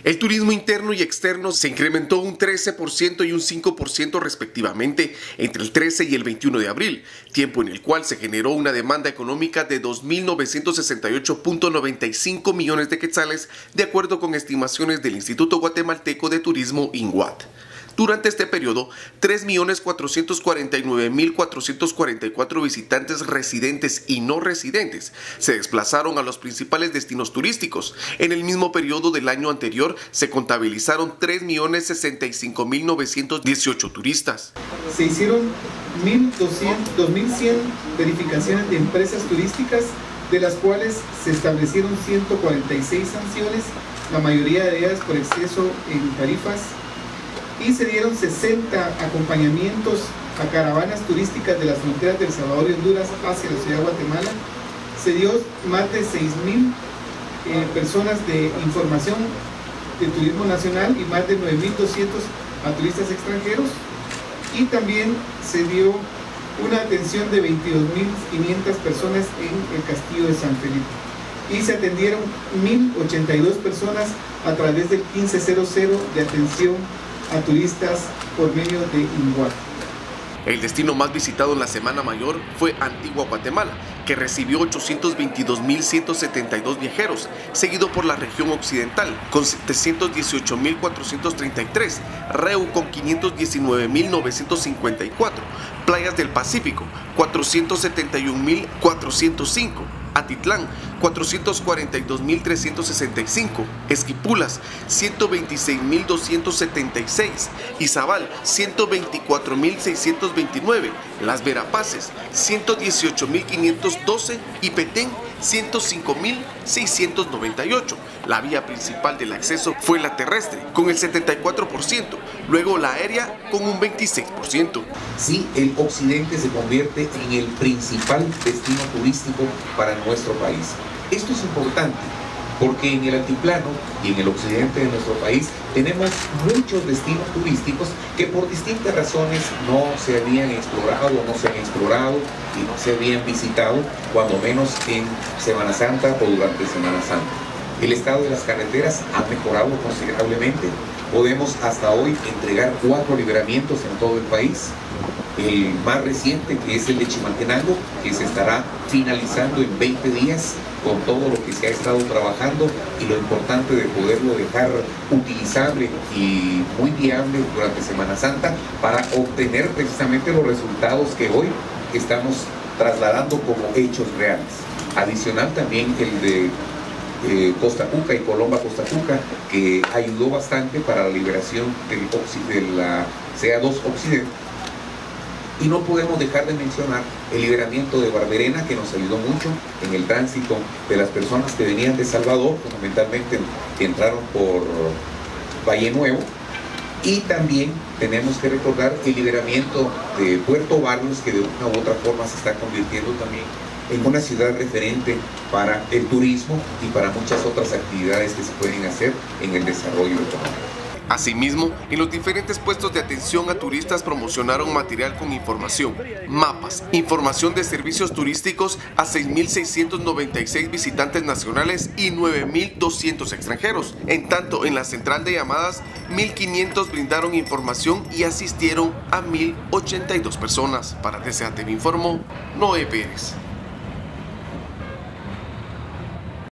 El turismo interno y externo se incrementó un 13% y un 5% respectivamente entre el 13 y el 21 de abril, tiempo en el cual se generó una demanda económica de 2.968.95 millones de quetzales, de acuerdo con estimaciones del Instituto Guatemalteco de Turismo, INGUAT. Durante este periodo, 3.449.444 visitantes residentes y no residentes se desplazaron a los principales destinos turísticos. En el mismo periodo del año anterior se contabilizaron 3.065.918 turistas. Se hicieron 2.100 verificaciones de empresas turísticas, de las cuales se establecieron 146 sanciones, la mayoría de ellas por exceso en tarifas, y se dieron 60 acompañamientos a caravanas turísticas de las fronteras de El Salvador y Honduras hacia la ciudad de Guatemala. Se dio más de 6.000 personas de información de turismo nacional y más de 9.200 a turistas extranjeros, y también se dio una atención de 22.500 personas en el Castillo de San Felipe, y se atendieron 1.082 personas a través del 1500 de atención a turistas por medio de INGUAT. El destino más visitado en la Semana Mayor fue Antigua Guatemala, que recibió 822.172 viajeros, seguido por la región occidental con 718.433, Reu con 519.954, Playas del Pacífico 471.405, Atitlán 442.365, Esquipulas 126.276, Izabal 124.629, Las Verapaces 118.512 y Petén 105.698. La vía principal del acceso fue la terrestre con el 74%, luego la aérea con un 26%. Sí, el occidente se convierte en el principal destino turístico para nuestro país. Esto es importante porque en el altiplano y en el occidente de nuestro país tenemos muchos destinos turísticos que por distintas razones no se habían explorado o no se han explorado y no se habían visitado, cuando menos en Semana Santa o durante Semana Santa. El estado de las carreteras ha mejorado considerablemente. Podemos hasta hoy entregar 4 libramientos en todo el país. El más reciente, que es el de Chimaltenango, que se estará finalizando en 20 días con todo lo que se ha estado trabajando, y lo importante de poderlo dejar utilizable y muy viable durante Semana Santa para obtener precisamente los resultados que hoy estamos trasladando como hechos reales. Adicional también el de Costa Cuca y Colomba Costa Cuca, que ayudó bastante para la liberación de la CA2 Occidente. Y no podemos dejar de mencionar el liberamiento de Barberena, que nos ayudó mucho en el tránsito de las personas que venían de Salvador, fundamentalmente que entraron por Valle Nuevo. Y también tenemos que recordar el liberamiento de Puerto Barrios, que de una u otra forma se está convirtiendo también en una ciudad referente para el turismo y para muchas otras actividades que se pueden hacer en el desarrollo económico. Asimismo, en los diferentes puestos de atención a turistas promocionaron material con información, mapas, información de servicios turísticos a 6.696 visitantes nacionales y 9.200 extranjeros. En tanto, en la central de llamadas, 1.500 brindaron información y asistieron a 1.082 personas. Para DCA TV informó Noé Pérez.